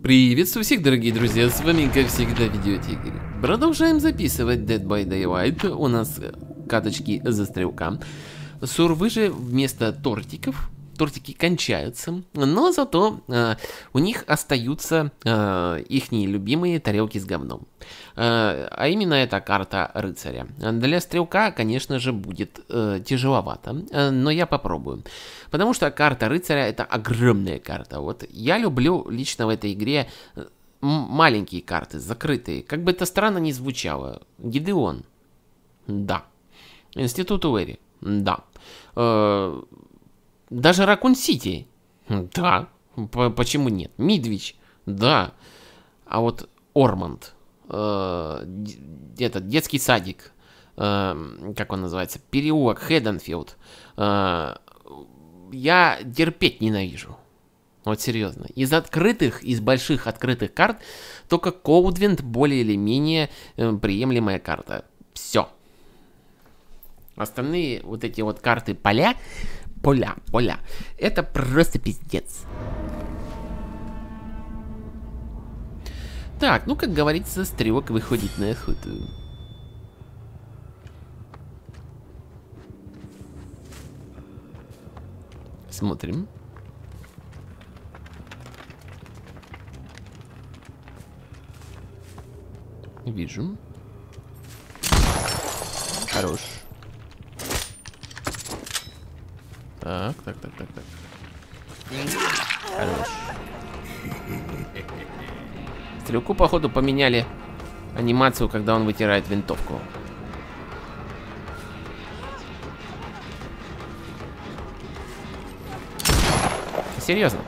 Приветствую всех, дорогие друзья, с вами, как всегда, Видеотигр. Продолжаем записывать Dead by Daylight. У нас каточки за стрелка. Сурвы же вместо тортиков. Тортики кончаются, но зато у них остаются ихние любимые тарелки с говном. А именно эта карта рыцаря. Для стрелка, конечно же, будет тяжеловато, но я попробую. Потому что карта рыцаря — это огромная карта. Вот я люблю лично в этой игре маленькие карты, закрытые. Как бы это странно ни звучало. Гидеон. Да. Институт Уэри. Да. Даже Ракун-Сити? Да. Почему нет? Мидвич? Да. А вот Орманд, этот детский садик, как он называется, переулок Хедденфилд, я терпеть ненавижу. Вот серьезно. Из больших открытых карт, только Коудвинд более или менее приемлемая карта. Все. Остальные вот эти вот карты поля. Это просто пиздец. Так, ну как говорится, стрелок выходит на охоту. Смотрим. Вижу. Хорош. Так. Хорош. Стрелку, походу, поменяли анимацию, когда он вытирает винтовку. Серьезно?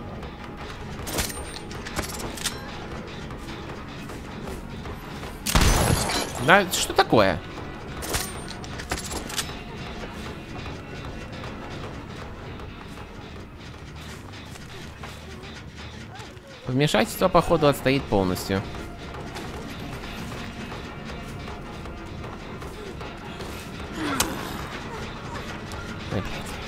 Да, что такое? Вмешательство, походу, отстоит полностью. Опять.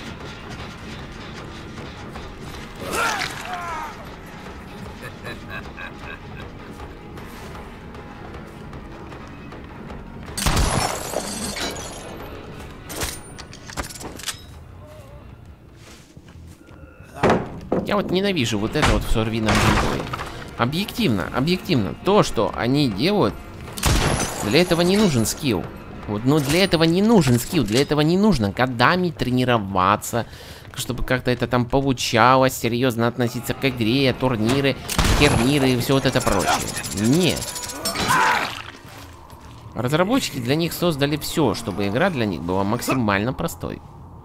Я вот ненавижу вот это вот в Сурвином геймплее. Объективно, то, что они делают, для этого не нужен скилл. Вот, но для этого не нужен скилл, для этого не нужно годами тренироваться, чтобы как-то это там получалось, серьезно относиться к игре, турниры и все вот это прочее. Нет. Разработчики для них создали все, чтобы игра для них была максимально простой.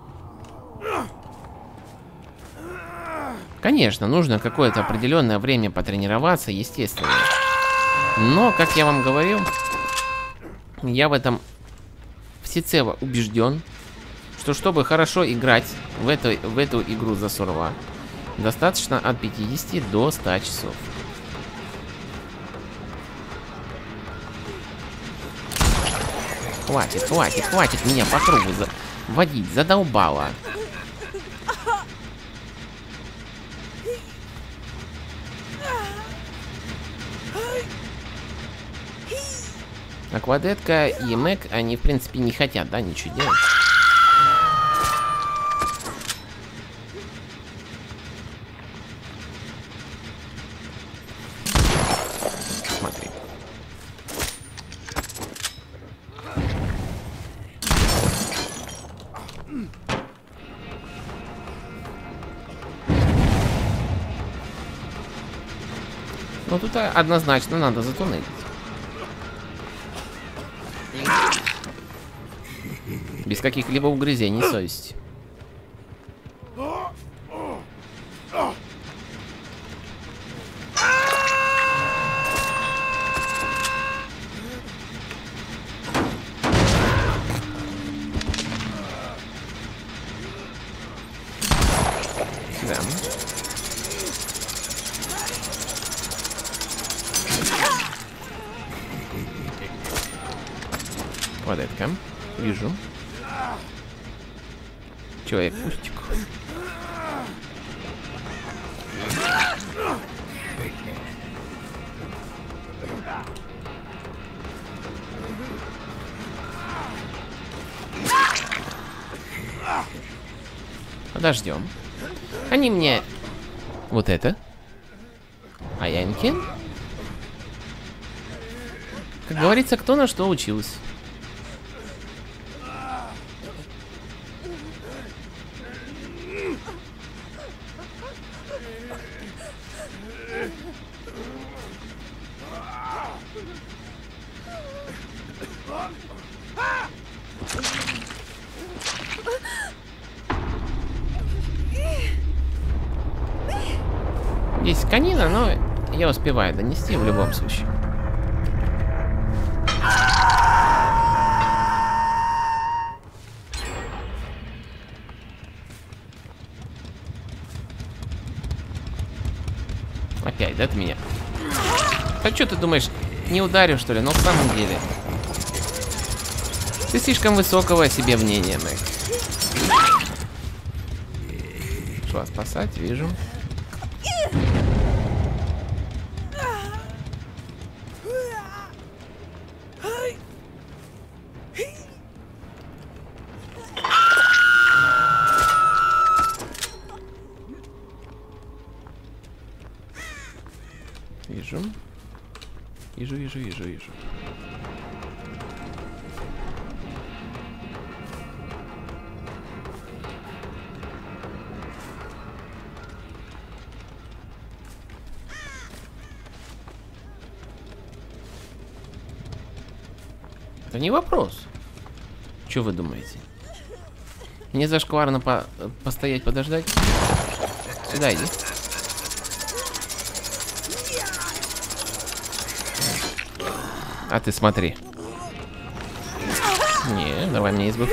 Конечно, нужно какое-то определенное время потренироваться, естественно. Но, как я вам говорил, я в этом всецело убежден, что чтобы хорошо играть в эту игру за Сурва, достаточно от 50 до 100 часов. Хватит меня по кругу водить, задолбало. Аквадетка и Мэг, они в принципе не хотят, да, ничего делать. Смотри. Ну тут однозначно надо затуннелить. Без каких-либо угрызений совести. Да. Вот это. Вижу. Человек-пустик. подождем. Они мне... Вот это. А Янькин? Как говорится, кто на что учился. Здесь конина, но я успеваю донести в любом случае. Опять, да, ты меня? А что ты думаешь, не ударю, что ли? Но в самом деле. Ты слишком высокого о себе мнения, Мэг. Шла спасать, вижу. Вижу. Это не вопрос. Что вы думаете? Мне зашкварно постоять, подождать? Сюда иди. А ты смотри. Не, давай мне из БП.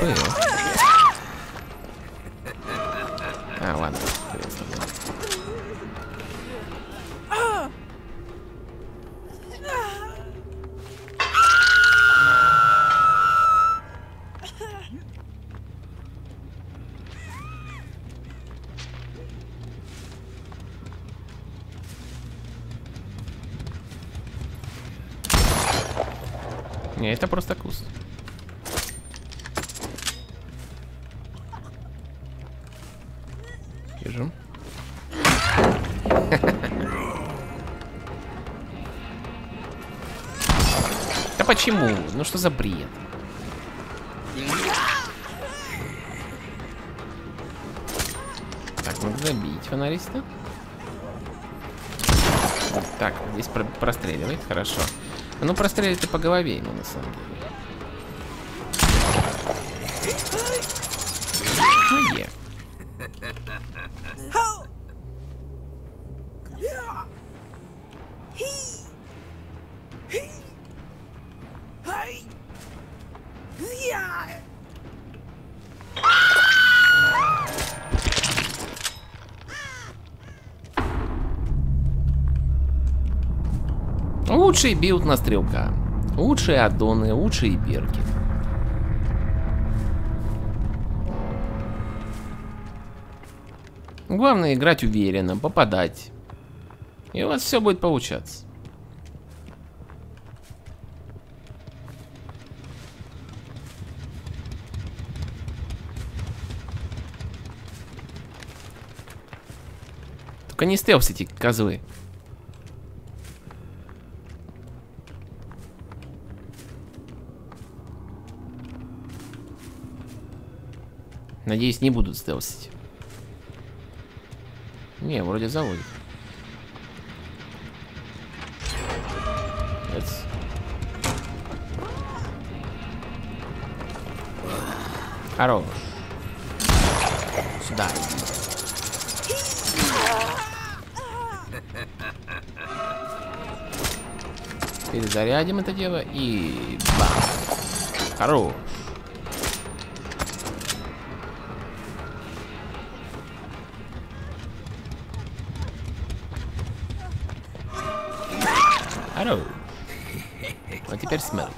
А, ладно. Не, это просто куст. Вижу. Да почему? Ну что за бред? Так, надо забить фонариста. Так, здесь простреливает, хорошо. Ну, прострелит ты по голове ему, на самом деле. Ну, е. Лучший билд на стрелка. Лучшие аддоны, лучшие перки. Главное играть уверенно, попадать. И у вас все будет получаться. Только не стелсите, козлы. Надеюсь, не будут стелсить. Не, вроде заводит. Хорош. Сюда иди. Перезарядим это дело и бам. Хорош. Хорош. А теперь смерть.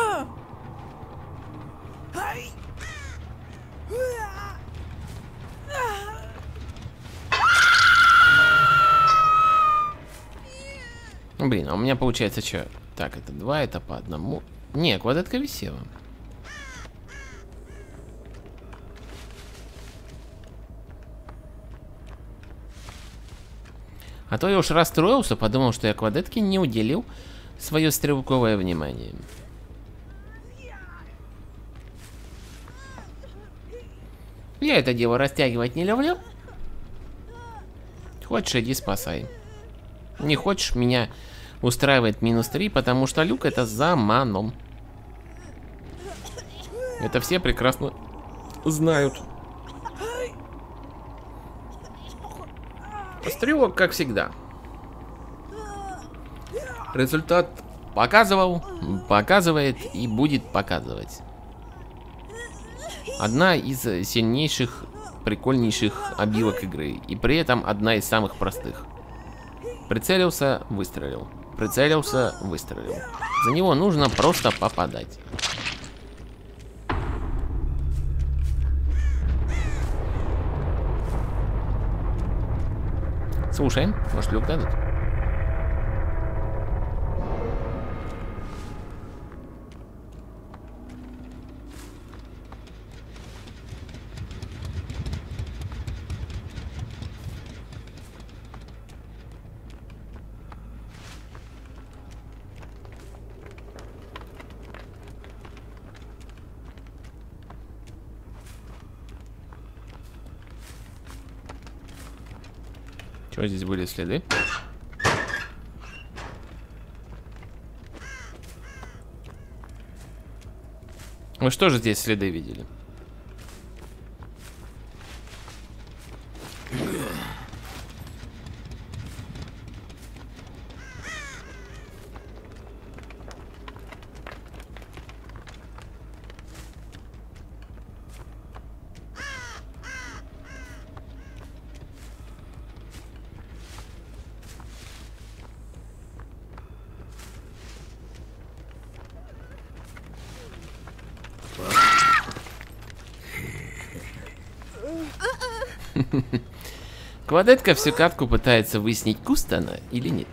Блин, а у меня получается что? Так, это 2, это по одному. Не, квадратка висела. А то я уж расстроился, подумал, что я Квадетке не уделил свое стрелковое внимание. Я это дело растягивать не люблю. Хочешь, иди спасай. Не хочешь, меня устраивает -3, потому что люк это за маном. Это все прекрасно знают. Стрелок, как всегда. Результат показывал, показывает и будет показывать. Одна из сильнейших, прикольнейших обилок игры. И при этом одна из самых простых. Прицелился, выстрелил. Прицелился, выстрелил. За него нужно просто попадать. Слушаем, может люк дадут? Что здесь были следы? Вы что же здесь следы видели? Квадетка всю катку пытается выяснить, куст она или нет.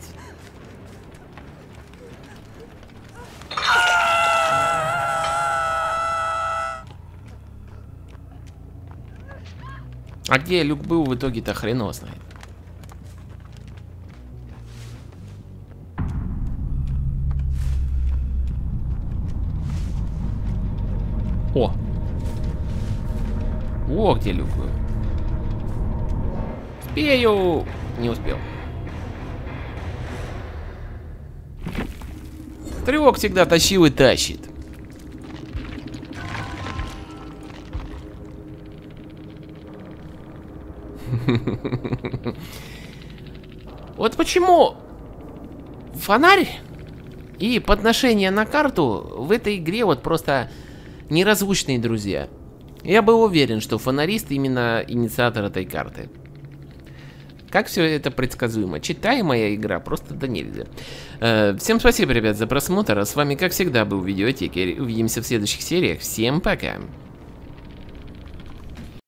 А где люк был в итоге-то хреново знает. О! О, где люк был. Успею! Не успел. Стрелок всегда тащил и тащит. Вот почему фонарь и подношение на карту в этой игре вот просто неразлучные друзья. Я был уверен, что фонарист именно инициатор этой карты. Как все это предсказуемо. Читаемая игра просто да нельзя. Всем спасибо, ребят, за просмотр. А с вами, как всегда, был Видеотекер. Увидимся в следующих сериях. Всем пока.